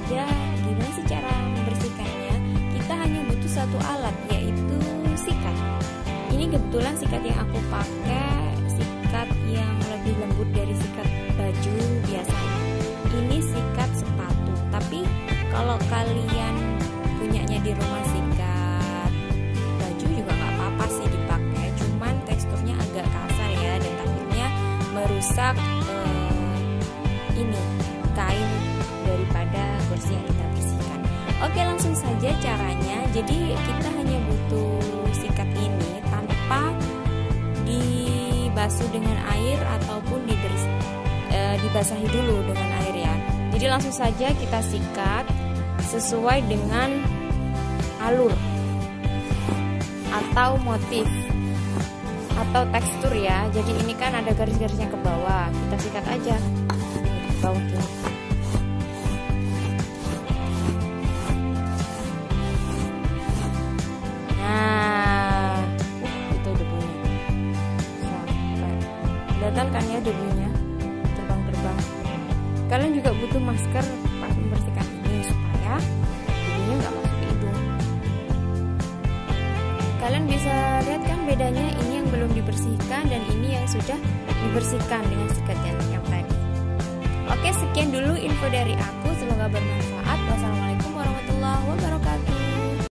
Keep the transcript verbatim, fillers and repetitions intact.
saja gimana sih cara membersihkannya. Kita hanya butuh satu alat, yaitu sikat. Ini kebetulan sikat yang aku pakai sikat yang lebih lembut dari sikat baju biasanya. Ini sikat sepatu, tapi kalau kalian punyanya di rumah sikat baju juga nggak apa-apa sih dipakai, cuman teksturnya agak kasar ya, dan takutnya merusak eh, ini kain daripada kursi yang kita bersihkan. Oke, langsung saja caranya. Jadi kita hanya butuh sikat ini tanpa dibasuh dengan air ataupun dibersih, eh, dibasahi dulu dengan air ya. Jadi langsung saja kita sikat sesuai dengan alur atau motif atau tekstur ya. Jadi ini kan ada garis-garisnya ke bawah, kita sikat aja ke bawah gini. Nah, uh, itu debunya. Sampai kelihatan kan ya debunya terbang-terbang. Kalian juga butuh masker pas membersihkan ini supaya debunya nggak masuk ke hidung. Kalian bisa lihat kan bedanya, ini yang belum dibersihkan dan ini yang sudah dibersihkan dengan sikat yang tadi. Oke, sekian dulu info dari aku, semoga bermanfaat. Wassalamualaikum warahmatullahi wabarakatuh.